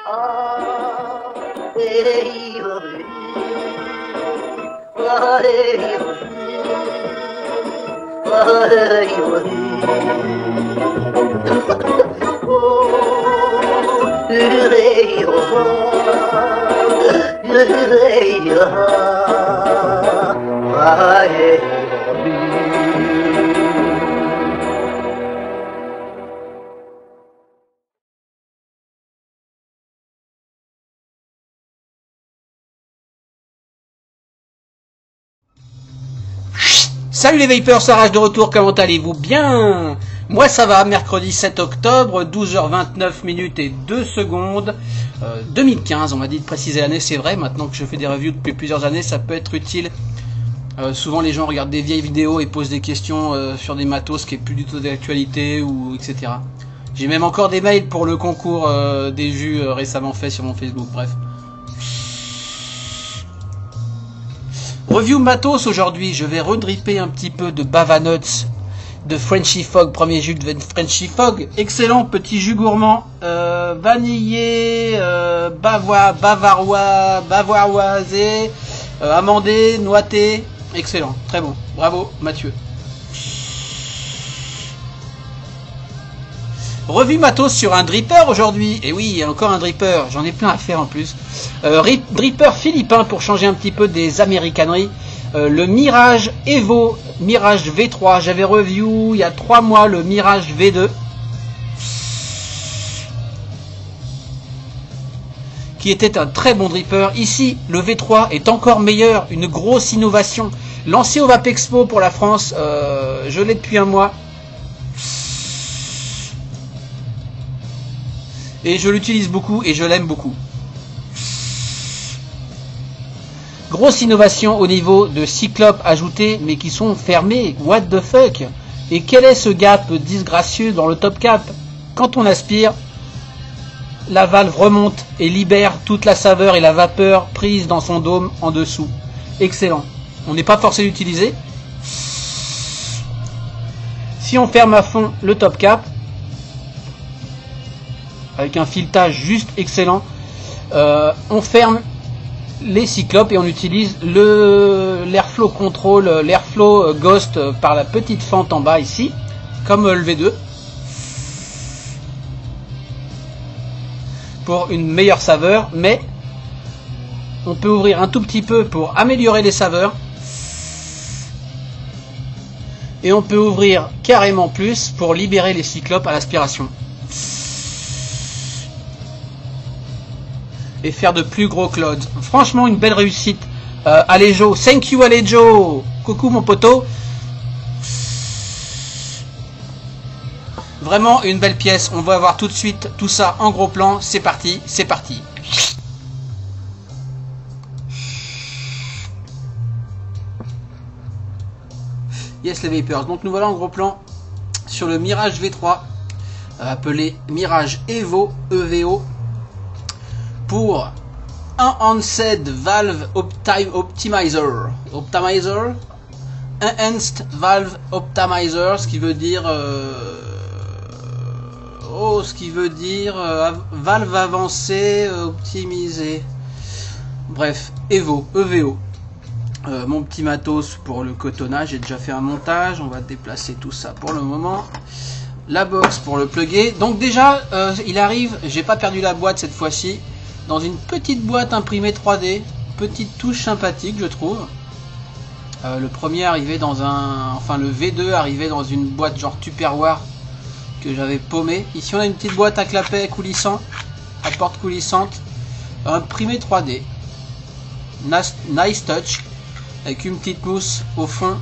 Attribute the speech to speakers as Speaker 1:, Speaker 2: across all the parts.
Speaker 1: Salut les Vapers, ça rage de retour, comment allez-vous? Bien. Moi ça va, mercredi 7 octobre, 12h29 minutes et 2 secondes, 2015, on m'a dit de préciser l'année, c'est vrai, maintenant que je fais des reviews depuis plusieurs années, ça peut être utile. Souvent les gens regardent des vieilles vidéos et posent des questions sur des matos qui est plus du tout d'actualité, ou etc. J'ai même encore des mails pour le concours des jus récemment fait sur mon Facebook, bref. Review matos aujourd'hui, je vais redripper un petit peu de Bava Nuts de Frenchy Fog, premier jus de Frenchy Fog, excellent petit jus gourmand, vanillé, bavaroisé, amandé, noité, excellent, très bon, bravo Mathieu. Revue matos sur un dripper aujourd'hui, et oui, encore un dripper, j'en ai plein à faire en plus. Dripper philippin pour changer un petit peu des américaneries. Le Mirage Evo, Mirage V3, j'avais review il y a 3 mois le Mirage V2. Qui était un très bon dripper. Ici, le V3 est encore meilleur, une grosse innovation. Lancé au Vapexpo pour la France, je l'ai depuis un mois. Et je l'utilise beaucoup et je l'aime beaucoup. Grosse innovation au niveau de cyclopes ajoutés mais qui sont fermés. What the fuck? Et quel est ce gap disgracieux dans le top cap? Quand on aspire, la valve remonte et libère toute la saveur et la vapeur prise dans son dôme en dessous. Excellent. On n'est pas forcé d'utiliser. Si on ferme à fond le top cap, avec un filetage juste excellent, on ferme les cyclopes et on utilise l'airflow control, l'airflow ghost par la petite fente en bas ici, comme le V2, pour une meilleure saveur, mais on peut ouvrir un tout petit peu pour améliorer les saveurs, et on peut ouvrir carrément plus pour libérer les cyclopes à l'aspiration. Et faire de plus gros clouds. Franchement une belle réussite. Alejo, thank you Alejo. Coucou mon poteau. Vraiment une belle pièce. On va voir tout de suite tout ça en gros plan. C'est parti, c'est parti. Yes les Vapers. Donc nous voilà en gros plan sur le Mirage V3 appelé Mirage Evo EVO. Pour un Enhanced Valve Optimizer, Enhanced Valve Optimizer, ce qui veut dire valve avancée optimisée. Bref, EVO. Mon petit matos pour le cotonnage, j'ai déjà fait un montage, on va déplacer tout ça pour le moment. La box pour le plugger. Donc déjà, il arrive, j'ai pas perdu la boîte cette fois-ci. Dans une petite boîte imprimée 3D, petite touche sympathique je trouve. Le premier arrivait dans le V2 arrivait dans une boîte genre Tupperware que j'avais paumé. Ici on a une petite boîte à clapet coulissant, à porte coulissante, imprimée 3D. Nice touch, avec une petite mousse au fond.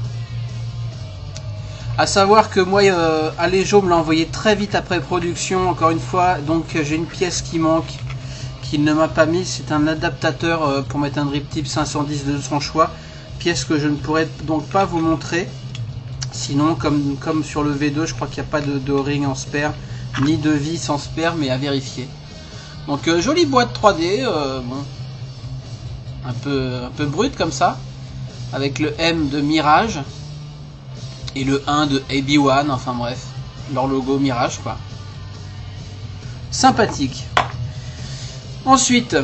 Speaker 1: À savoir que moi, Alejo me l'a envoyé très vite après production, encore une fois, donc j'ai une pièce qui manque. Qu'il ne m'a pas mis, c'est un adaptateur pour mettre un drip tip 510 de son choix, pièce que je ne pourrais donc pas vous montrer, sinon comme sur le V2 je crois qu'il n'y a pas de ring en spare ni de vis en spare, mais à vérifier. Donc jolie boîte 3D, bon, un peu brute comme ça, avec le M de Mirage et le 1 de AB1, enfin bref, leur logo Mirage quoi, sympathique. Ensuite,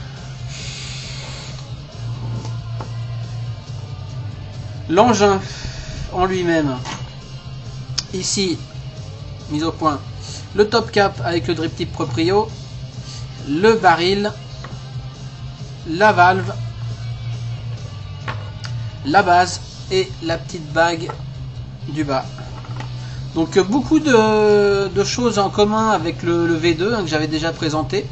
Speaker 1: l'engin en lui-même, ici, mise au point, le top cap avec le drip tip proprio, le baril, la valve, la base et la petite bague du bas. Donc beaucoup de choses en commun avec le V2 que j'avais déjà présenté.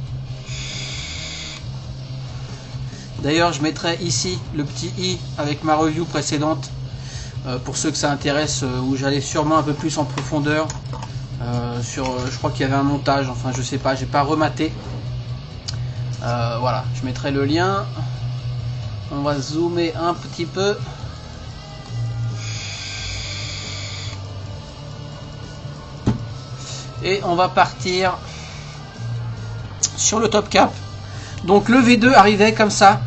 Speaker 1: D'ailleurs je mettrai ici le petit i avec ma review précédente pour ceux que ça intéresse, où j'allais sûrement un peu plus en profondeur je crois qu'il y avait un montage, enfin je sais pas, j'ai pas rematé. Voilà, je mettrai le lien. On va zoomer un petit peu. Et on va partir sur le top cap. Donc le V2 arrivait comme ça.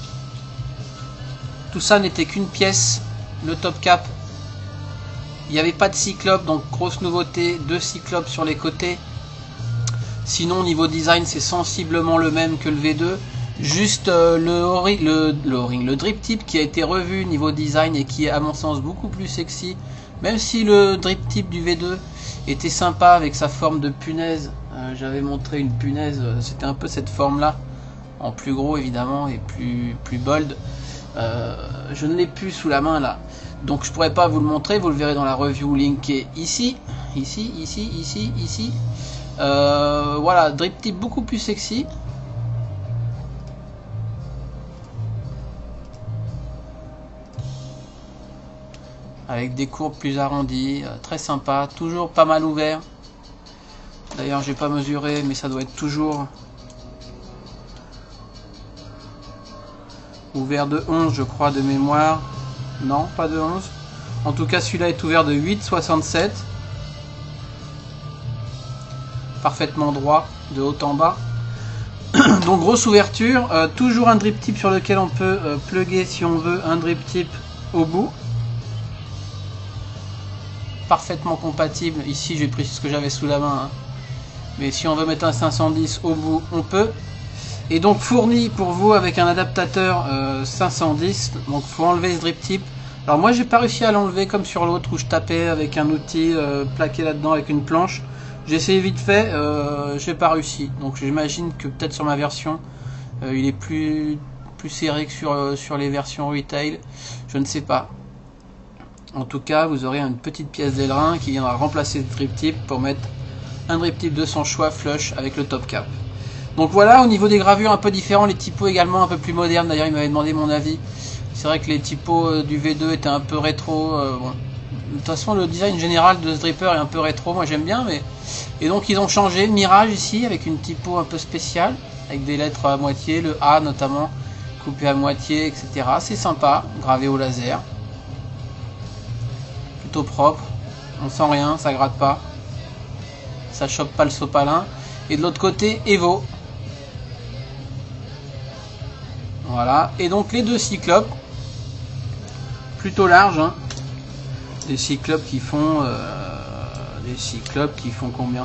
Speaker 1: Tout ça n'était qu'une pièce. Le top cap. Il n'y avait pas de cyclope, donc grosse nouveauté. 2 cyclopes sur les côtés. Sinon niveau design c'est sensiblement le même que le V2. Juste le drip tip qui a été revu niveau design et qui est à mon sens beaucoup plus sexy. Même si le drip tip du V2 était sympa avec sa forme de punaise. J'avais montré une punaise, c'était un peu cette forme là. En plus gros évidemment et plus bold. Je ne l'ai plus sous la main là. Donc je pourrais pas vous le montrer, vous le verrez dans la review linkée ici. Ici. Voilà, drip tip beaucoup plus sexy. Avec des courbes plus arrondies, très sympa, toujours pas mal ouvert. D'ailleurs j'ai pas mesuré mais ça doit être toujours ouvert de 11 je crois de mémoire. Non, pas de 11. En tout cas celui-là est ouvert de 8,67. Parfaitement droit de haut en bas. Donc grosse ouverture, toujours un drip tip sur lequel on peut plugger si on veut un drip tip au bout. Parfaitement compatible. Ici j'ai pris ce que j'avais sous la main, hein. Mais si on veut mettre un 510 au bout on peut. Et donc fourni pour vous avec un adaptateur 510. Donc faut enlever ce drip tip. Alors moi j'ai pas réussi à l'enlever comme sur l'autre où je tapais avec un outil plaqué là-dedans avec une planche. J'ai essayé vite fait, j'ai pas réussi. Donc j'imagine que peut-être sur ma version il est plus serré que sur les versions retail. Je ne sais pas. En tout cas vous aurez une petite pièce d'aileron qui viendra remplacer le drip tip pour mettre un drip tip de son choix flush avec le top cap. Donc voilà, au niveau des gravures un peu différents, les typos également un peu plus modernes. D'ailleurs il m'avait demandé mon avis. C'est vrai que les typos du V2 étaient un peu rétro. Bon. De toute façon le design général de ce dripper est un peu rétro, moi j'aime bien. Mais... Et donc ils ont changé, Mirage ici avec une typo un peu spéciale, avec des lettres à moitié, le A notamment coupé à moitié, etc. C'est sympa, gravé au laser. Plutôt propre, on sent rien, ça gratte pas, ça chope pas le sopalin. Et de l'autre côté Evo, voilà. Et donc les deux cyclopes plutôt larges, hein. Des cyclopes qui font combien,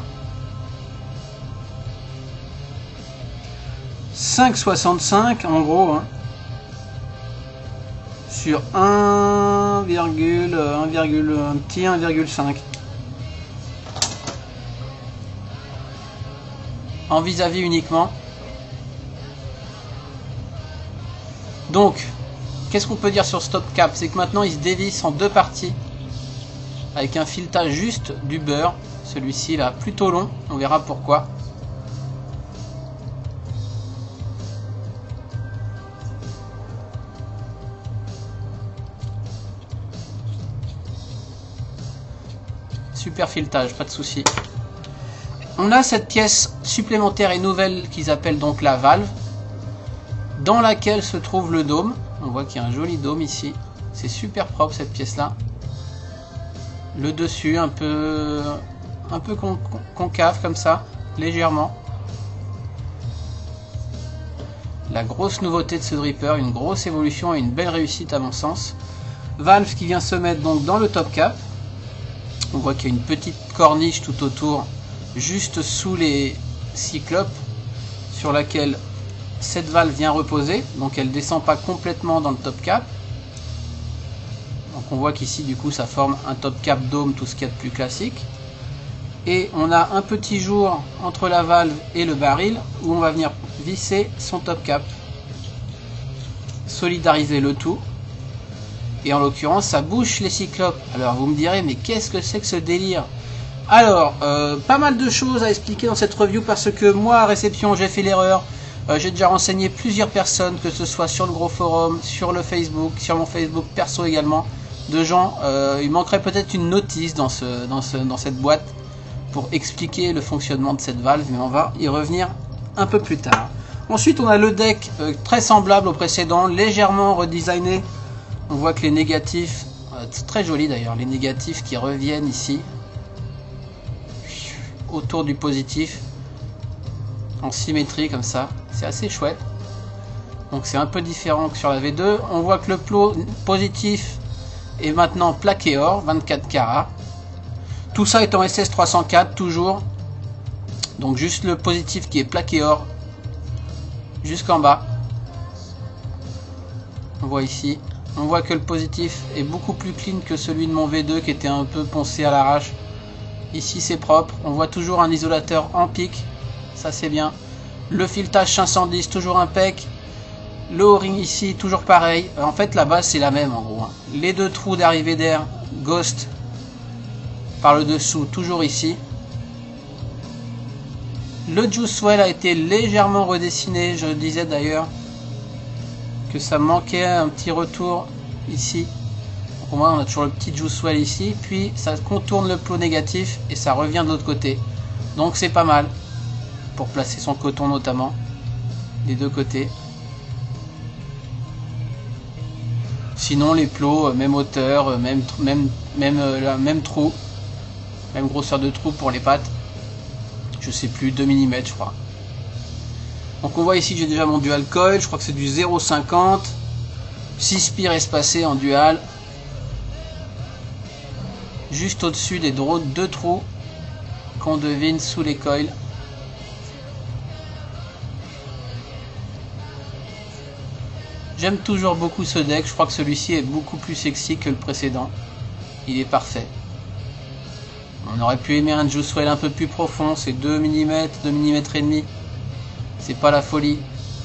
Speaker 1: 5,65 en gros, hein. Sur 1,5 en vis-à-vis uniquement. Donc qu'est-ce qu'on peut dire sur ce top cap, c'est que maintenant il se dévisse en deux parties avec un filetage juste du beurre. Celui-ci là plutôt long, on verra pourquoi. Super filetage, pas de souci. On a cette pièce supplémentaire et nouvelle qu'ils appellent donc la valve, dans laquelle se trouve le dôme. On voit qu'il y a un joli dôme ici. C'est super propre cette pièce là. Le dessus un peu concave comme ça, légèrement. La grosse nouveauté de ce dripper, une grosse évolution et une belle réussite à mon sens. Valve qui vient se mettre donc dans le top cap. On voit qu'il y a une petite corniche tout autour, juste sous les cyclopes, sur laquelle cette valve vient reposer, donc elle descend pas complètement dans le top cap. Donc on voit qu'ici du coup ça forme un top cap dôme, tout ce qu'il y a de plus classique. Et on a un petit jour entre la valve et le baril où on va venir visser son top cap, solidariser le tout. Et en l'occurrence ça bouche les cyclopes. Alors vous me direz, mais qu'est-ce que c'est que ce délire? Alors pas mal de choses à expliquer dans cette review, parce que moi à réception j'ai fait l'erreur. J'ai déjà renseigné plusieurs personnes, que ce soit sur le gros forum, sur le Facebook, sur mon Facebook perso également, de gens. Il manquerait peut-être une notice dans cette boîte pour expliquer le fonctionnement de cette valve, mais on va y revenir un peu plus tard. Ensuite on a le deck très semblable au précédent, légèrement redesigné. On voit que les négatifs, c'est très joli d'ailleurs, les négatifs qui reviennent ici autour du positif en symétrie comme ça, c'est assez chouette. Donc c'est un peu différent que sur la V2. On voit que le plot positif est maintenant plaqué or, 24 carats. Tout ça est en SS304 toujours. Donc juste le positif qui est plaqué or jusqu'en bas. On voit ici. On voit que le positif est beaucoup plus clean que celui de mon V2 qui était un peu poncé à l'arrache. Ici c'est propre. On voit toujours un isolateur en pic. Ça c'est bien. Le filetage 510 toujours impec. Le O-ring ici toujours pareil. En fait la base c'est la même en gros. Les deux trous d'arrivée d'air Ghost par le dessous toujours ici. Le juice well a été légèrement redessiné. Je disais d'ailleurs que ça manquait un petit retour ici. Donc on a toujours le petit juice well ici. Puis ça contourne le plot négatif et ça revient de l'autre côté. Donc c'est pas mal pour placer son coton notamment des deux côtés. Sinon les plots même hauteur, même trou, même grosseur de trou pour les pattes, je sais plus, 2 mm je crois. Donc on voit ici que j'ai déjà mon dual coil, je crois que c'est du 0,50, 6 spires espacés en dual, juste au dessus des deux trous qu'on devine sous les coils. J'aime toujours beaucoup ce deck, je crois que celui-ci est beaucoup plus sexy que le précédent. Il est parfait. On aurait pu aimer un juice well un peu plus profond, c'est 2 mm, 2 mm et demi. C'est pas la folie.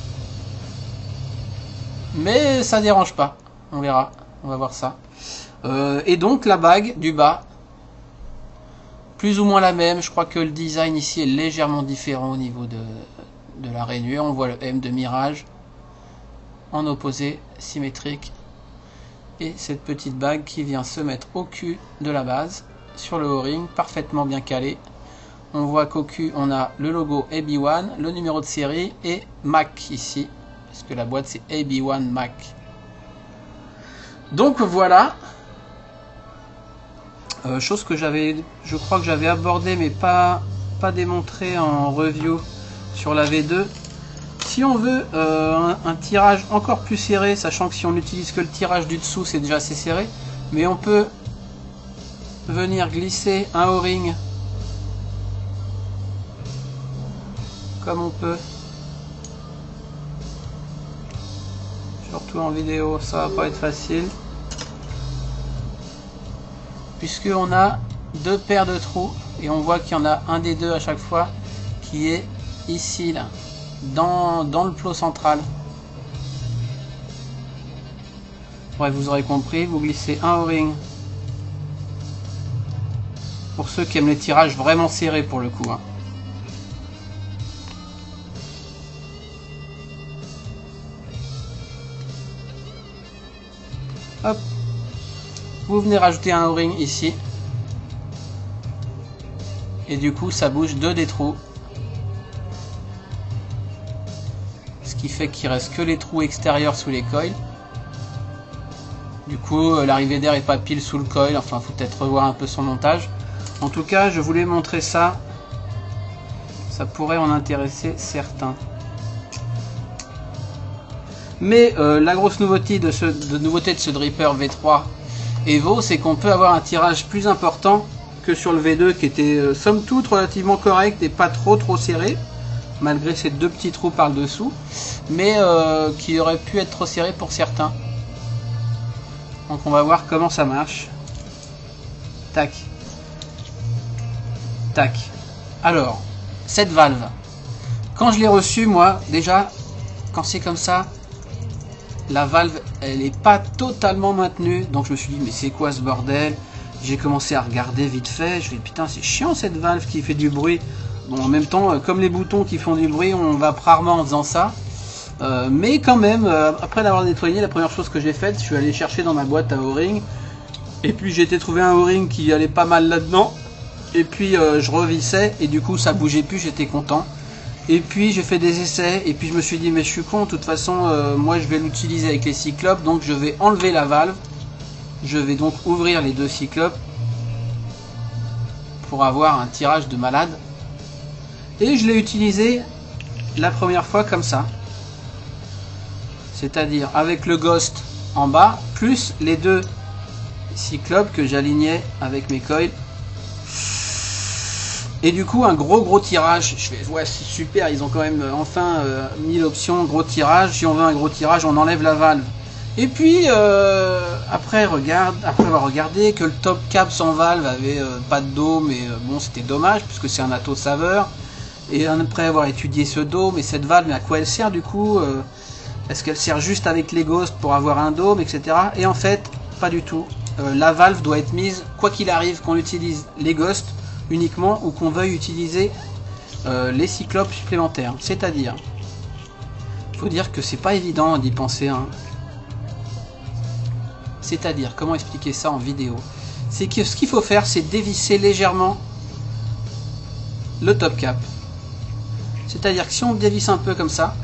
Speaker 1: Mais ça dérange pas, on verra, on va voir ça. Et donc la bague du bas, plus ou moins la même, je crois que le design ici est légèrement différent au niveau de la rainure. On voit le M de Mirage en opposé symétrique et cette petite bague qui vient se mettre au cul de la base sur le O-ring, parfaitement bien calé. On voit qu'au cul on a le logo AB1, le numéro de série et Mac ici, parce que la boîte c'est AB1 Mac. Donc voilà, chose que je crois que j'avais abordé mais pas démontré en review sur la V2. Si on veut un tirage encore plus serré, sachant que si on n'utilise que le tirage du dessous c'est déjà assez serré, mais on peut venir glisser un O-ring comme on peut, surtout en vidéo ça va pas être facile, puisque on a deux paires de trous et on voit qu'il y en a un des deux à chaque fois qui est ici là, dans le plot central. Bref, vous aurez compris, vous glissez un O-ring pour ceux qui aiment les tirages vraiment serrés pour le coup, hein. Hop, vous venez rajouter un O-ring ici et du coup ça bouge deux des trous, ce qui fait qu'il reste que les trous extérieurs sous les coils. Du coup l'arrivée d'air est pas pile sous le coil, enfin faut peut-être revoir un peu son montage. En tout cas je voulais montrer ça, ça pourrait en intéresser certains. Mais la grosse nouveauté de ce dripper V3 Evo, c'est qu'on peut avoir un tirage plus important que sur le V2 qui était somme toute relativement correct et pas trop serré. malgré ces deux petits trous par le dessous, mais qui auraient pu être trop serrés pour certains. Donc on va voir comment ça marche. Tac. Tac. Alors, cette valve, quand je l'ai reçue, moi, déjà, quand c'est comme ça, la valve, elle n'est pas totalement maintenue. Donc je me suis dit, mais c'est quoi ce bordel? J'ai commencé à regarder vite fait. Je me dis, putain, c'est chiant cette valve qui fait du bruit. Bon, en même temps, comme les boutons qui font du bruit, on va rarement en faisant ça. Mais quand même, après l'avoir nettoyé, la première chose que j'ai faite, je suis allé chercher dans ma boîte à O-ring. Et puis j'ai été trouver un O-ring qui allait pas mal là-dedans. Et puis je revissais et du coup ça bougeait plus, j'étais content. Et puis j'ai fait des essais et puis je me suis dit mais je suis con, de toute façon moi je vais l'utiliser avec les cyclopes, donc je vais enlever la valve. Je vais donc ouvrir les deux cyclopes pour avoir un tirage de malade. Et je l'ai utilisé la première fois comme ça. C'est-à-dire avec le Ghost en bas, plus les deux cyclopes que j'alignais avec mes coils. Et du coup un gros tirage. Je fais ouais c'est super, ils ont quand même enfin mis l'option gros tirage. Si on veut un gros tirage, on enlève la valve. Et puis après avoir regardé que le top cap sans valve avait pas de dos, mais bon c'était dommage puisque c'est un atto saveur. Et après avoir étudié ce dos, mais cette valve, mais à quoi elle sert du coup? Est-ce qu'elle sert juste avec les ghosts pour avoir un dôme, etc. Et en fait, pas du tout. La valve doit être mise, quoi qu'il arrive, qu'on utilise les ghosts uniquement ou qu'on veuille utiliser les cyclopes supplémentaires. C'est-à-dire, faut dire que c'est pas évident d'y penser. Hein. C'est-à-dire, comment expliquer ça en vidéo? C'est que ce qu'il faut faire, c'est dévisser légèrement le top cap. C'est-à-dire que si on dévisse un peu comme ça,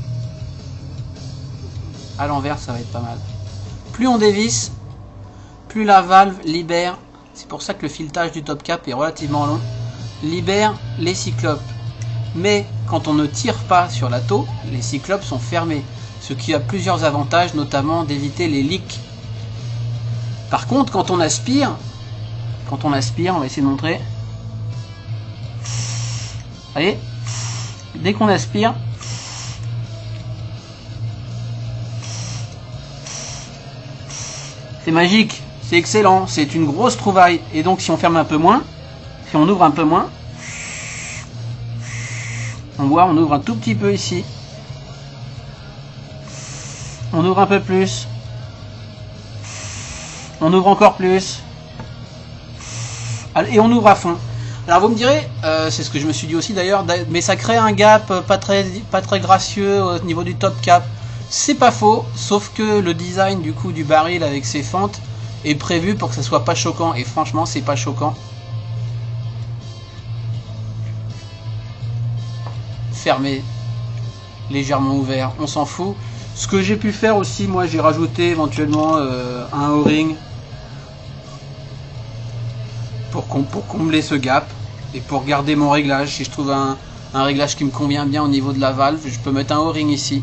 Speaker 1: à l'envers, ça va être pas mal. Plus on dévisse, plus la valve libère. C'est pour ça que le filetage du top cap est relativement long. Libère les cyclopes. Mais quand on ne tire pas sur l'atto, les cyclopes sont fermés. Ce qui a plusieurs avantages, notamment d'éviter les leaks. Par contre, quand on aspire, on va essayer de montrer. Vous voyez, dès qu'on aspire, c'est magique, c'est excellent, c'est une grosse trouvaille. Et donc si on ferme un peu moins, si on ouvre un peu moins, on voit, on ouvre un tout petit peu ici. On ouvre un peu plus. On ouvre encore plus. Et on ouvre à fond. Alors vous me direz, c'est ce que je me suis dit aussi d'ailleurs, mais ça crée un gap pas très gracieux au niveau du top cap. C'est pas faux, sauf que le design du coup du baril avec ses fentes est prévu pour que ça soit pas choquant. Et franchement, c'est pas choquant. Fermé, légèrement ouvert, on s'en fout. Ce que j'ai pu faire aussi, moi j'ai rajouté éventuellement un O-ring pour combler ce gap et pour garder mon réglage. Si je trouve un réglage qui me convient bien au niveau de la valve, je peux mettre un O-ring ici.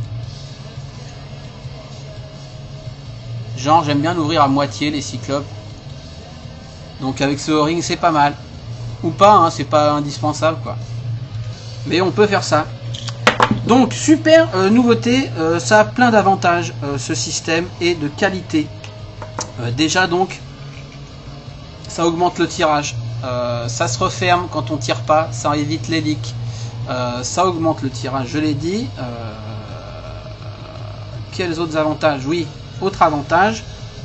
Speaker 1: Genre j'aime bien l'ouvrir à moitié les cyclopes. Donc avec ce O-ring c'est pas mal. Ou pas, hein, c'est pas indispensable quoi. Mais on peut faire ça. Donc super nouveauté, ça a plein d'avantages ce système et de qualité. Déjà donc ça augmente le tirage, ça se referme quand on tire pas, ça évite les leaks, ça augmente le tirage, je l'ai dit. Quels autres avantages? Oui, autre avantage,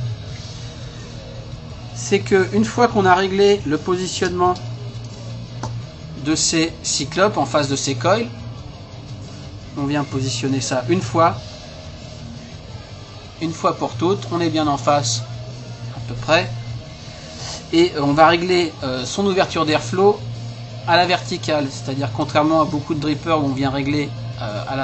Speaker 1: c'est que une fois qu'on a réglé le positionnement de ces cyclopes en face de ces coils, on vient positionner ça une fois pour toutes, on est bien en face à peu près, et on va régler son ouverture d'airflow à la verticale, c'est-à-dire contrairement à beaucoup de drippers où on vient régler à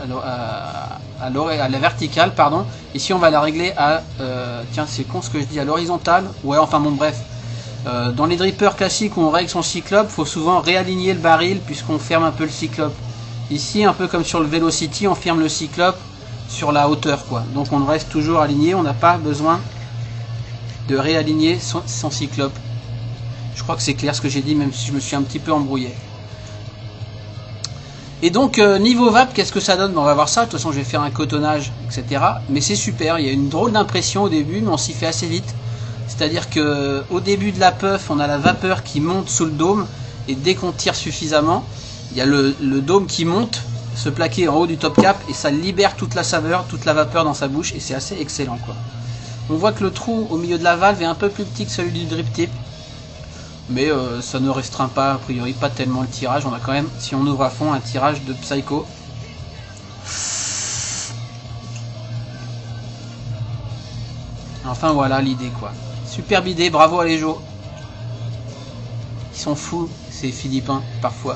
Speaker 1: la verticale, pardon, ici on va la régler à tiens c'est con ce que je dis, à l'horizontale, ouais enfin bon bref. Dans les drippers classiques où on règle son cyclope, il faut souvent réaligner le baril puisqu'on ferme un peu le cyclope. Ici, un peu comme sur le Velocity, on ferme le cyclope sur la hauteur, quoi. Donc on reste toujours aligné, on n'a pas besoin de réaligner son cyclope. Je crois que c'est clair ce que j'ai dit, même si je me suis un petit peu embrouillé. Et donc niveau vape, qu'est-ce que ça donne? On va voir ça, de toute façon je vais faire un cotonnage, etc. Mais c'est super, il y a une drôle d'impression au début, mais on s'y fait assez vite. C'est-à-dire que au début de la puff, on a la vapeur qui monte sous le dôme, et dès qu'on tire suffisamment, il y a le dôme qui monte, se plaquer en haut du top cap, et ça libère toute la saveur, toute la vapeur dans sa bouche, et c'est assez excellent quoi. On voit que le trou au milieu de la valve est un peu plus petit que celui du drip tip. Mais ça ne restreint pas, a priori, pas tellement le tirage. On a quand même, si on ouvre à fond, un tirage de Psycho. Enfin voilà l'idée quoi. Superbe idée, bravo à les Jo. Ils sont fous, ces Philippins, parfois.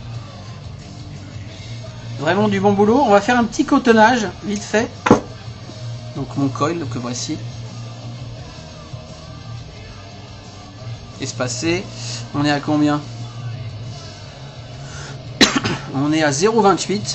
Speaker 1: Vraiment du bon boulot. On va faire un petit cotonnage, vite fait. Donc mon coil que voici. Espacé. On est à combien? On est à 0,28.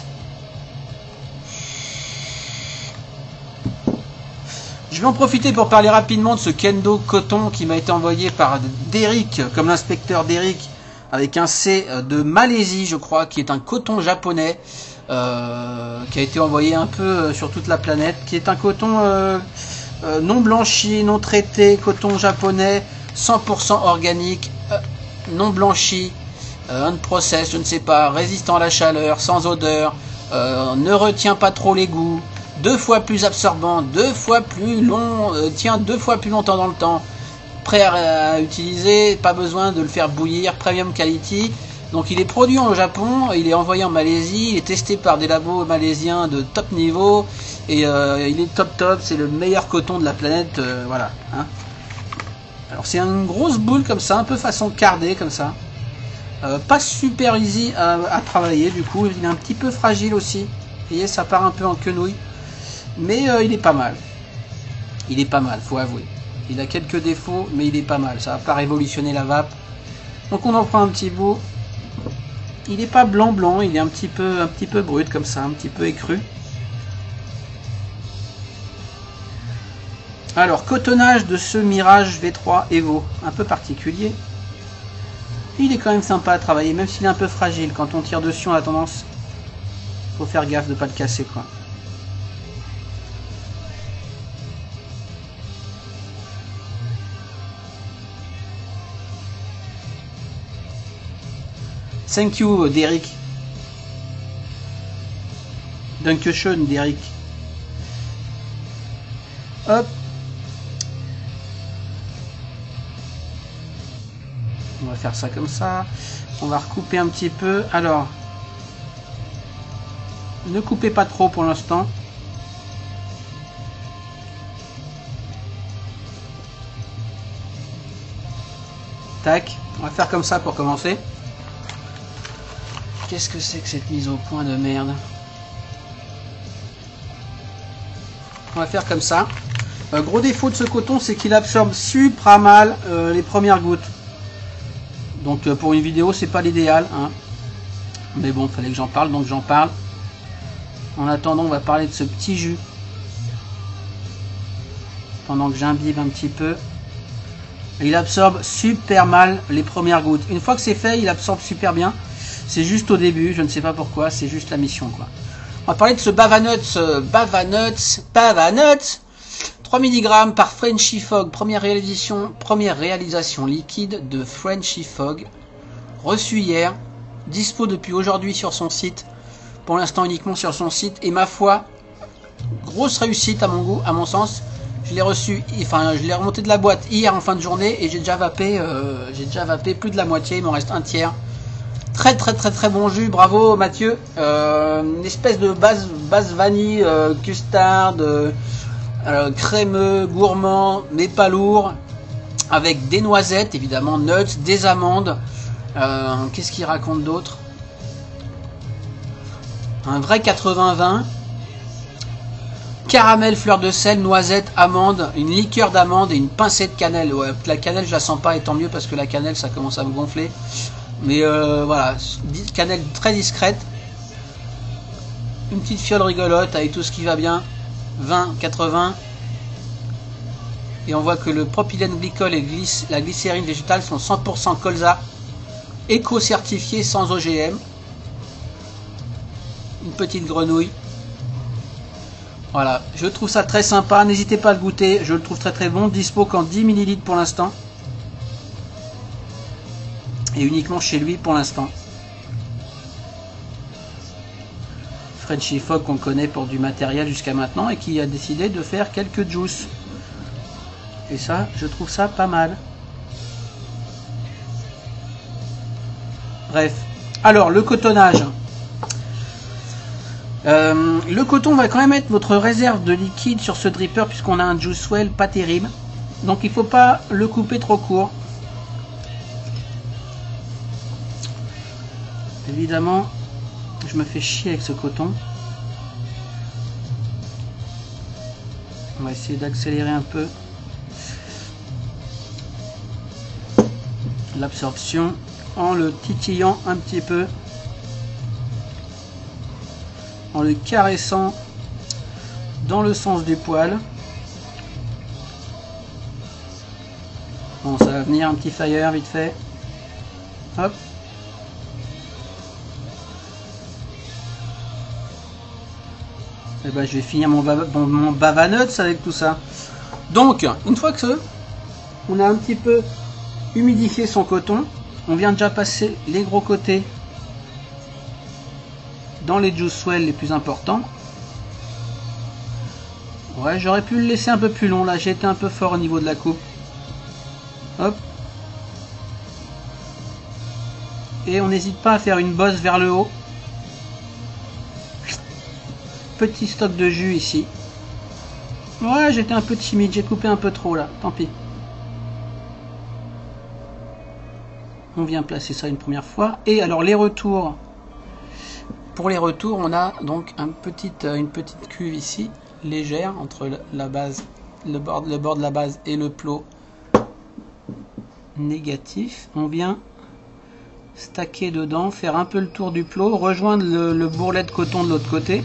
Speaker 1: Je vais en profiter pour parler rapidement de ce Kendo coton qui m'a été envoyé par Derrick, comme l'inspecteur Derrick, avec un C de Malaisie, je crois, qui est un coton japonais, qui a été envoyé un peu sur toute la planète, qui est un coton non blanchi, non traité, coton japonais, 100% organique, non blanchi, unprocessed, je ne sais pas, résistant à la chaleur, sans odeur, ne retient pas trop les goûts, 2 fois plus absorbant, 2 fois plus long, tient 2 fois plus longtemps dans le temps, prêt à utiliser, pas besoin de le faire bouillir, premium quality. Donc il est produit au Japon, il est envoyé en Malaisie, il est testé par des labos malaisiens de top niveau, et il est top, c'est le meilleur coton de la planète, voilà. Hein. Alors c'est une grosse boule comme ça, un peu façon cardée comme ça. Pas super easy à travailler du coup, il est un petit peu fragile aussi. Vous voyez, ça part un peu en quenouille. Mais il est pas mal. Il est pas mal, faut avouer. Il a quelques défauts, mais il est pas mal. Ça va pas révolutionner la vape. Donc on en prend un petit bout. Il est pas blanc, il est un petit peu brut comme ça, un petit peu écru. Alors, cotonnage de ce Mirage V3 Evo, un peu particulier. Il est quand même sympa à travailler, même s'il est un peu fragile. Quand on tire dessus, on a tendance... Faut faire gaffe de pas le casser, quoi. Thank you, Derrick. Dankeschön, Derrick. Hop. On va faire ça comme ça. On va recouper un petit peu. Alors, ne coupez pas trop pour l'instant. Tac. On va faire comme ça pour commencer. Qu'est-ce que c'est que cette mise au point de merde? On va faire comme ça. Gros défaut de ce coton, c'est qu'il absorbe super mal les premières gouttes. Donc pour une vidéo, c'est pas l'idéal, hein. Mais bon, fallait que j'en parle, donc j'en parle. En attendant, on va parler de ce petit jus. Pendant que j'imbibe un petit peu. Et il absorbe super mal les premières gouttes. Une fois que c'est fait, il absorbe super bien. C'est juste au début, je ne sais pas pourquoi, c'est juste la mission quoi. On va parler de ce Bavanuts, Bavanuts 3 mg par Frenchy Fog, première réalisation liquide de Frenchy Fog, reçu hier, dispo depuis aujourd'hui sur son site, pour l'instant uniquement sur son site, et ma foi, grosse réussite à mon goût, à mon sens. Je l'ai reçu, enfin je l'ai remonté de la boîte hier en fin de journée, et j'ai déjà vapé plus de la moitié, il m'en reste un tiers. Très bon jus, bravo Mathieu. Une espèce de base vanille, custard, crémeux, gourmand, mais pas lourd, avec des noisettes, évidemment, nuts, des amandes. Qu'est-ce qu'il raconte d'autre? Un vrai 80-20. Caramel, fleur de sel, noisette, amande, une liqueur d'amande et une pincée de cannelle. Ouais, la cannelle, je la sens pas, et tant mieux parce que la cannelle, ça commence à me gonfler. Mais voilà, cannelle très discrète. Une petite fiole rigolote avec tout ce qui va bien. 20, 80. Et on voit que le propylène glycol et la glycérine végétale sont 100% colza, éco-certifiés sans OGM. une petite grenouille. Voilà, je trouve ça très sympa, n'hésitez pas à le goûter, je le trouve très très bon, dispo qu'en 10 ml pour l'instant. Et uniquement chez lui pour l'instant. Frenchy Fog qu'on connaît pour du matériel jusqu'à maintenant et qui a décidé de faire quelques juices. Et ça, je trouve ça pas mal. Bref, alors le cotonnage. Le coton va quand même être votre réserve de liquide sur ce dripper puisqu'on a un juice well pas terrible. Donc il faut pas le couper trop court. Évidemment, je me fais chier avec ce coton. On va essayer d'accélérer un peu l'absorption en le titillant un petit peu, en le caressant dans le sens du poil. Bon, ça va venir un petit fire vite fait. Hop. Et ben, je vais finir mon bava nuts avec tout ça. Donc, une fois que on a un petit peu humidifié son coton, on vient déjà passer les gros côtés dans les juice wells les plus importants. Ouais, j'aurais pu le laisser un peu plus long là, j'ai été un peu fort au niveau de la coupe. Hop. Et on n'hésite pas à faire une bosse vers le haut. Petit stock de jus ici. Ouais, j'étais un peu timide, j'ai coupé un peu trop là, tant pis. On vient placer ça une première fois. Et alors les retours. Pour les retours, on a donc une petite cuve ici, légère, entre la base, le bord de la base et le plot négatif. On vient stacker dedans, faire un peu le tour du plot, rejoindre le bourrelet de coton de l'autre côté.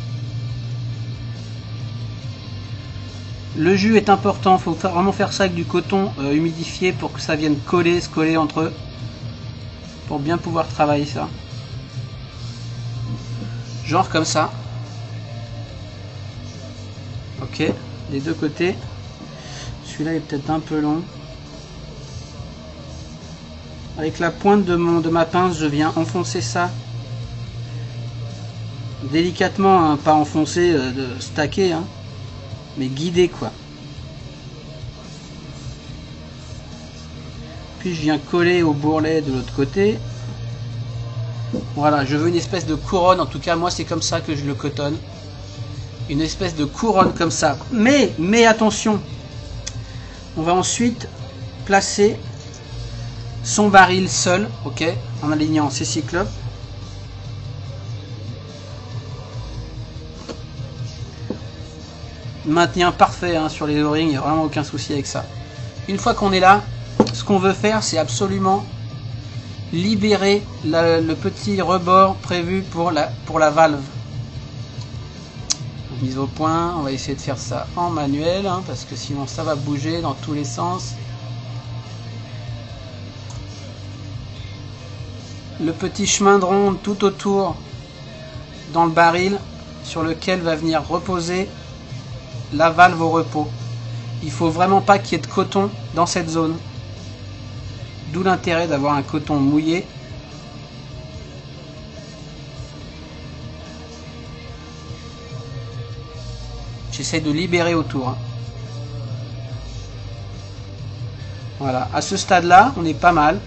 Speaker 1: Le jus est important, il faut vraiment faire ça avec du coton humidifié pour que ça vienne se coller entre eux, pour bien pouvoir travailler ça. Genre comme ça. Ok, les deux côtés. Celui-là est peut-être un peu long. Avec la pointe de ma pince, je viens enfoncer ça délicatement, hein, pas enfoncer, de stacker, hein, mais guider quoi. Puis je viens coller au bourrelet de l'autre côté. Voilà, je veux une espèce de couronne, en tout cas moi c'est comme ça que je le cotonne. Une espèce de couronne comme ça. Mais attention, on va ensuite placer son baril seul, ok, en alignant ses cyclopes. Maintien parfait hein, sur les O-rings, il n'y a vraiment aucun souci avec ça. Une fois qu'on est là, ce qu'on veut faire, c'est absolument libérer le petit rebord prévu pour la valve. Mise au point, on va essayer de faire ça en manuel, hein, parce que sinon ça va bouger dans tous les sens. Le petit chemin de ronde tout autour dans le baril sur lequel va venir reposer la valve au repos. Il faut vraiment pas qu'il y ait de coton dans cette zone. D'où l'intérêt d'avoir un coton mouillé. J'essaie de libérer autour. Hein. Voilà, à ce stade-là, on est pas mal.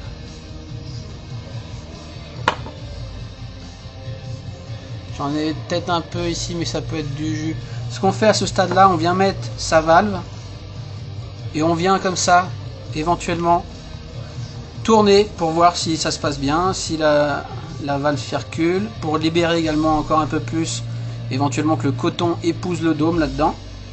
Speaker 1: J'en ai peut-être un peu ici, mais ça peut être du jus. Ce qu'on fait à ce stade-là, on vient mettre sa valve. Et on vient comme ça, éventuellement, tourner pour voir si ça se passe bien, si la valve circule. Pour libérer également encore un peu plus, éventuellement que le coton épouse le dôme là-dedans.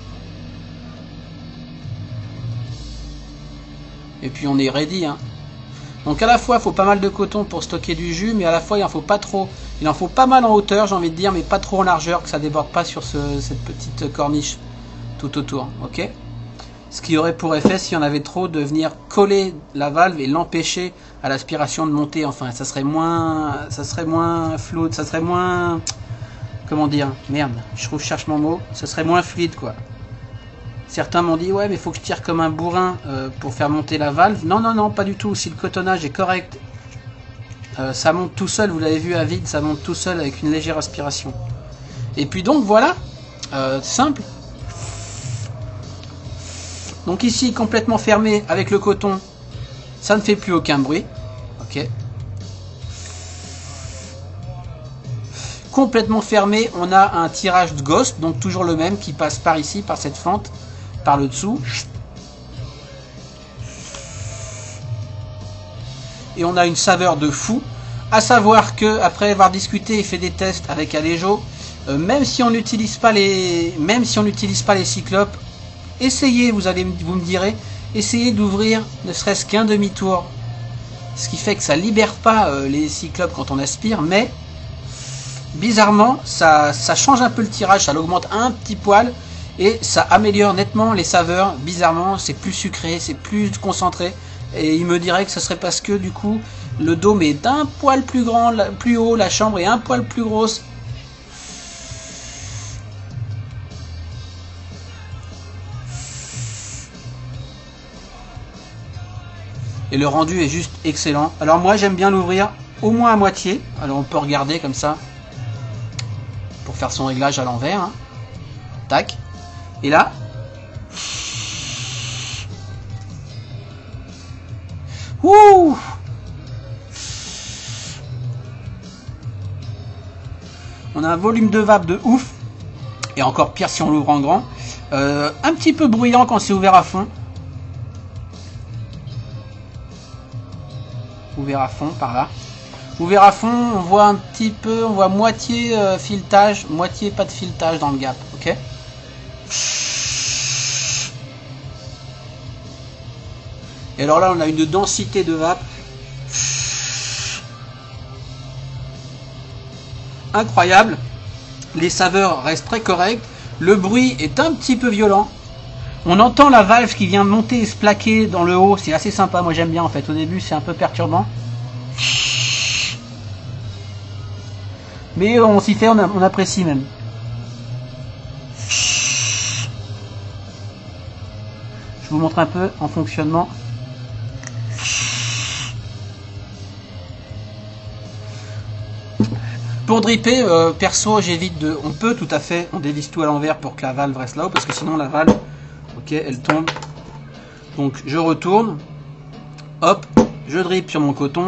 Speaker 1: Et puis on est ready. Hein. Donc à la fois, il faut pas mal de coton pour stocker du jus, mais à la fois, il en faut pas trop. Il en faut pas mal en hauteur, j'ai envie de dire, mais pas trop en largeur, que ça déborde pas sur cette petite corniche tout autour. Ok. Ce qui aurait pour effet, s'il y en avait trop, de venir coller la valve et l'empêcher à l'aspiration de monter. Enfin, ça serait moins fluide, ça serait moins comment dire, merde, je cherche mon mot, ça serait moins fluide quoi. Certains m'ont dit ouais mais faut que je tire comme un bourrin pour faire monter la valve. Non non non, pas du tout, si le cotonnage est correct, ça monte tout seul, vous l'avez vu à vide, ça monte tout seul avec une légère aspiration. Et puis donc voilà, simple. Donc ici complètement fermé avec le coton, ça ne fait plus aucun bruit. Ok. Complètement fermé, on a un tirage de Ghost, donc toujours le même qui passe par ici, par cette fente, par le dessous. Et on a une saveur de fou. À savoir que après avoir discuté et fait des tests avec Alejo, même si on n'utilise pas les cyclopes, essayez, vous me direz, essayez d'ouvrir ne serait-ce qu'un demi-tour. Ce qui fait que ça libère pas les cyclopes quand on aspire, mais bizarrement, ça change un peu le tirage, ça l'augmente un petit poil et ça améliore nettement les saveurs. Bizarrement, c'est plus sucré, c'est plus concentré. Et il me dirait que ce serait parce que du coup, le dôme est d'un poil plus grand, plus haut, la chambre est un poil plus grosse. Et le rendu est juste excellent. Alors moi, j'aime bien l'ouvrir au moins à moitié. Alors on peut regarder comme ça. Pour faire son réglage à l'envers. Hein. Tac. Et là. Ouh. On a un volume de vape de ouf. Et encore pire si on l'ouvre en grand. Un petit peu bruyant quand c'est ouvert à fond. Ouvert à fond par là. Ouvert à fond, on voit un petit peu, on voit moitié filetage, moitié pas de filetage dans le gap, ok. Et alors là, on a une densité de vape incroyable. Les saveurs restent très correctes. Le bruit est un petit peu violent. On entend la valve qui vient monter et se plaquer dans le haut. C'est assez sympa, moi j'aime bien en fait. Au début, c'est un peu perturbant. Mais on s'y fait, on apprécie même. Je vous montre un peu en fonctionnement. Pour dripper, perso, j'évite de... On peut tout à fait, on dévisse tout à l'envers pour que la valve reste là-haut, parce que sinon la valve, ok, elle tombe. Donc je retourne, hop, je drip sur mon coton.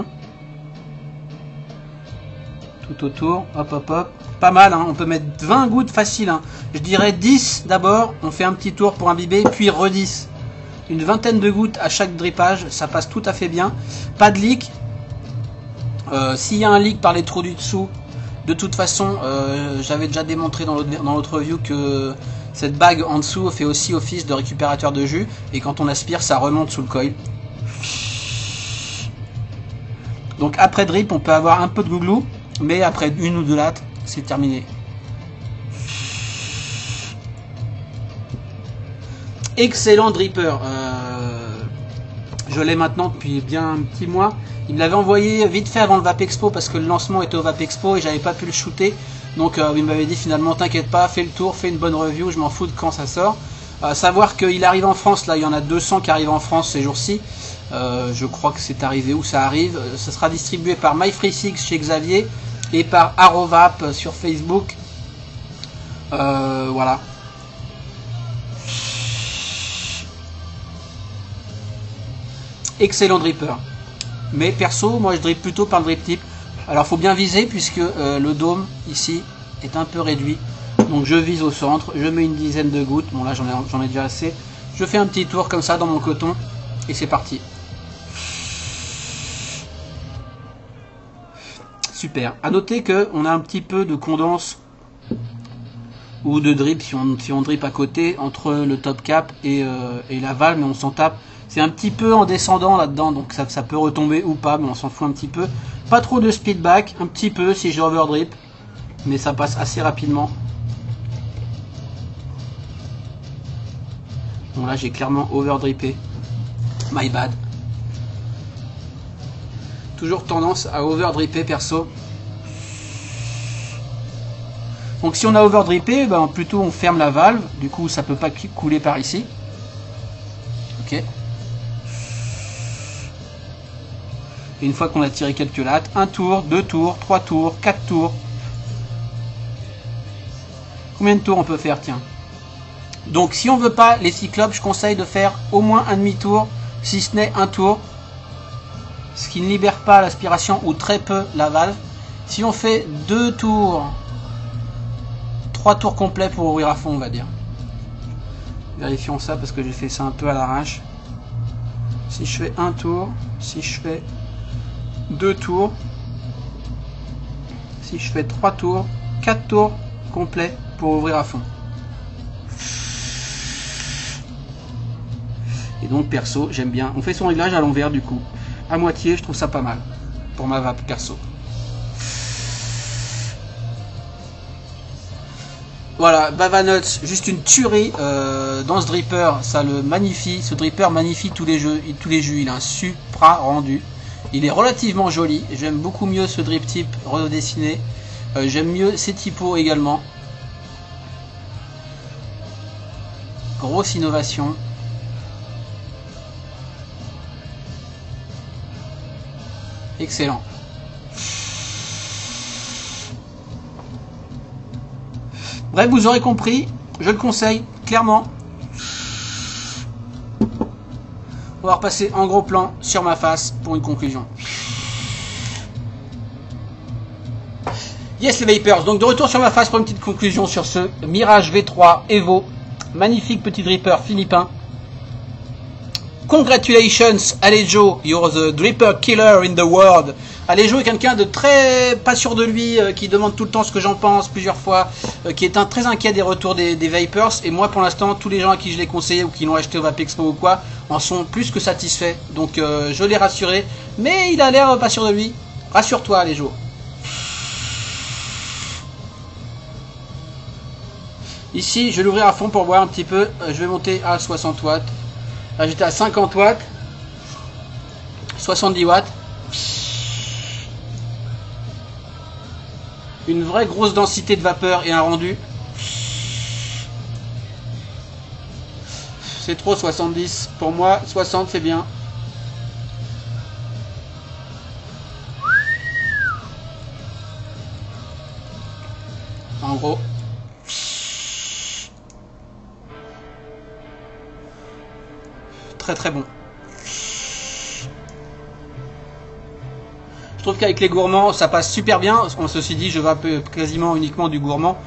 Speaker 1: Tout autour, hop hop hop, pas mal, hein. On peut mettre 20 gouttes facile, hein. Je dirais 10 d'abord, on fait un petit tour pour imbiber, puis re 10. Une vingtaine de gouttes à chaque drippage, ça passe tout à fait bien. Pas de leak, s'il y a un leak par les trous du dessous, de toute façon, j'avais déjà démontré dans l'autre review que cette bague en dessous fait aussi office de récupérateur de jus, et quand on aspire, ça remonte sous le coil. Donc après drip, on peut avoir un peu de glouglou, mais après une ou deux lattes, c'est terminé. Excellent dripper. Je l'ai maintenant depuis bien un petit mois. Il me l'avait envoyé vite fait avant le Vape Expo parce que le lancement était au Vape Expo et j'avais pas pu le shooter. Donc il m'avait dit finalement t'inquiète pas, fais le tour, fais une bonne review, je m'en fous de quand ça sort. Savoir qu'il arrive en France, là il y en a 200 qui arrivent en France ces jours-ci. Je crois que c'est arrivé où ça arrive. Ça sera distribué par MyFreeSix chez Xavier et par Arovap sur Facebook. Voilà. Excellent dripper. Mais perso, moi je drip plutôt par le drip tip. Alors faut bien viser puisque le dôme ici est un peu réduit. Donc je vise au centre, je mets une dizaine de gouttes. Bon là j'en ai déjà assez. Je fais un petit tour comme ça dans mon coton et c'est parti. Super. À noter que on a un petit peu de condense ou de drip si on drip à côté entre le top cap et la valve, mais on s'en tape. C'est un petit peu en descendant là-dedans, donc ça peut retomber ou pas, mais on s'en fout un petit peu. Pas trop de speedback, un petit peu si j'ai overdrip, mais ça passe assez rapidement. Bon là j'ai clairement overdrippé. My bad. Toujours tendance à overdripper perso. Donc si on a overdrippé, ben, plutôt on ferme la valve, du coup ça peut pas couler par ici. Ok. Et une fois qu'on a tiré quelques lattes, 1 tour, 2 tours, 3 tours, 4 tours. Combien de tours on peut faire, tiens? Donc si on veut pas les cyclopes, je conseille de faire au moins un demi-tour, si ce n'est un tour, ce qui ne libère pas l'aspiration ou très peu la valve. Si on fait 2 tours, 3 tours complets pour ouvrir à fond, on va dire. Vérifions ça parce que j'ai fait ça un peu à l'arrache. Si je fais un tour, si je fais 2 tours, si je fais 3 tours, 4 tours complets pour ouvrir à fond. Et donc perso, j'aime bien. On fait son réglage à l'envers du coup. À moitié, je trouve ça pas mal. Pour ma vape perso. Voilà, Bava Nuts, juste une tuerie dans ce dripper, ça le magnifie. Ce dripper magnifie tous les jus. Il a un supra rendu. Il est relativement joli. J'aime beaucoup mieux ce drip type redessiné. J'aime mieux ces typos également. Grosse innovation. Excellent. Bref, vous aurez compris, je le conseille clairement. On va repasser en gros plan sur ma face pour une conclusion. Yes les Vapers, donc de retour sur ma face pour une petite conclusion sur ce Mirage V3 Evo. Magnifique petit dripper philippin. Congratulations Alejo, you're the dripper killer in the world. Alejo est quelqu'un de très pas sûr de lui, qui demande tout le temps ce que j'en pense plusieurs fois, qui est très inquiet des retours des Vapers. Et moi pour l'instant, tous les gens à qui je l'ai conseillé ou qui l'ont acheté au Vapexpo ou quoi, en sont plus que satisfaits. Donc je l'ai rassuré, mais il a l'air pas sûr de lui. Rassure-toi Alejo. Ici, je vais l'ouvrir à fond pour voir un petit peu. Je vais monter à 60 watts. Là, j'étais à 50 watts. 70 watts. Une vraie grosse densité de vapeur et un rendu. C'est trop 70. Pour moi, 60 c'est bien. En gros. Très très bon. Je trouve qu'avec les gourmands ça passe super bien. Ceci dit, je vape quasiment uniquement du gourmand.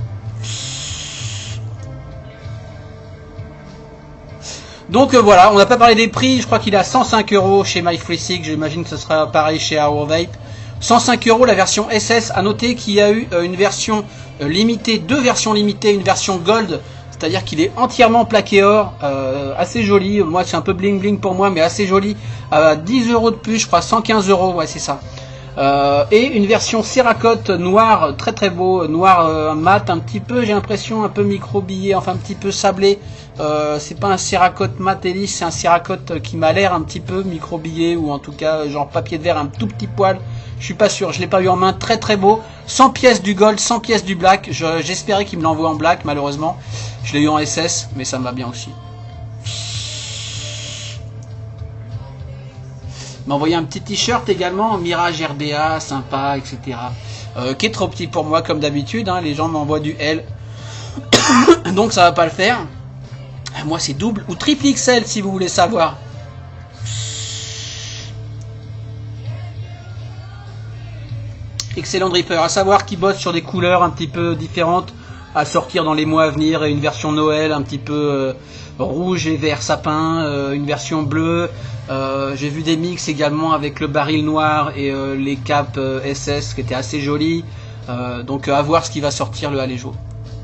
Speaker 1: Donc voilà, on n'a pas parlé des prix. Je crois qu'il est à 105 € chez MyFreeSig. J'imagine que ce sera pareil chez Hourvape. 105 € la version SS. À noter qu'il y a eu une version limitée, 2 versions limitées, une version Gold. C'est-à-dire qu'il est entièrement plaqué or, assez joli. Moi, c'est un peu bling bling pour moi, mais assez joli. 10 € de plus, je crois, 115 €, ouais, c'est ça. Et une version Cerakote noir, très très beau, noir mat, un petit peu, j'ai l'impression, un peu microbillé, enfin un petit peu sablé. C'est pas un Cerakote mat hélice, c'est un Cerakote qui m'a l'air un petit peu microbillé, ou en tout cas, genre papier de verre, un tout petit poil. Je suis pas sûr, je l'ai pas eu en main, très très beau. 100 pièces du gold, 100 pièces du black. J'espérais qu'il me l'envoie en black, malheureusement. Je l'ai eu en SS, mais ça me va bien aussi. Il m'a envoyé un petit t-shirt également, Mirage RDA, sympa, etc. Qui est trop petit pour moi, comme d'habitude. Hein, les gens m'envoient du L. Donc ça va pas le faire. Moi c'est double ou triple XL si vous voulez savoir. Excellent dripper, à savoir qu'il bosse sur des couleurs un petit peu différentes à sortir dans les mois à venir, et une version Noël un petit peu rouge et vert sapin, une version bleue. J'ai vu des mix également avec le baril noir et les capes SS qui étaient assez jolies. Donc à voir ce qui va sortir le Alejo.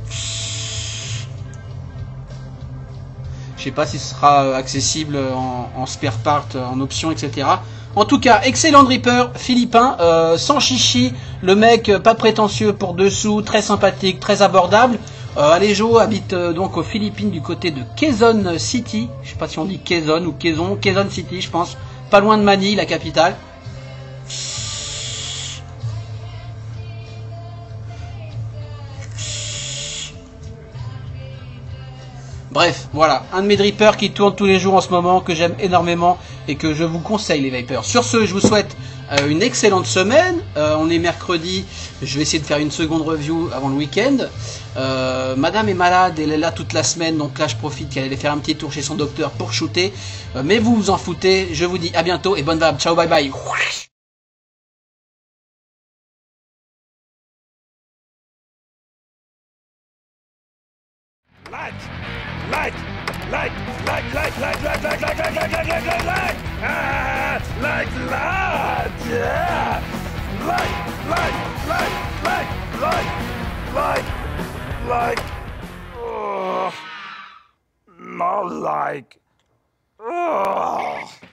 Speaker 1: Je sais pas si ce sera accessible en spare part, en option, etc. En tout cas, excellent dripper philippin, sans chichi, le mec pas prétentieux pour dessous, très sympathique, très abordable. Alejo habite donc aux Philippines du côté de Quezon City. Je sais pas si on dit Quezon ou Quezon, Quezon City je pense, pas loin de Manille, la capitale. Bref, voilà, un de mes drippers qui tourne tous les jours en ce moment, que j'aime énormément et que je vous conseille les Vapers. Sur ce, je vous souhaite une excellente semaine. On est mercredi, je vais essayer de faire une seconde review avant le week-end. Madame est malade, elle est là toute la semaine, donc là je profite qu'elle allait faire un petit tour chez son docteur pour shooter. Mais vous vous en foutez, je vous dis à bientôt et bonne vape, ciao bye bye.
Speaker 2: Light, light, light, light, light, light, light, light, light, light, light, light, light, light, light, ah, light, light, yeah, light, light, light, light, light, light, light, oh, not like, oh.